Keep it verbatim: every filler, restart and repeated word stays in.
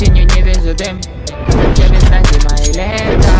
осенью не вижу дым. Тебе без знаки мои лета.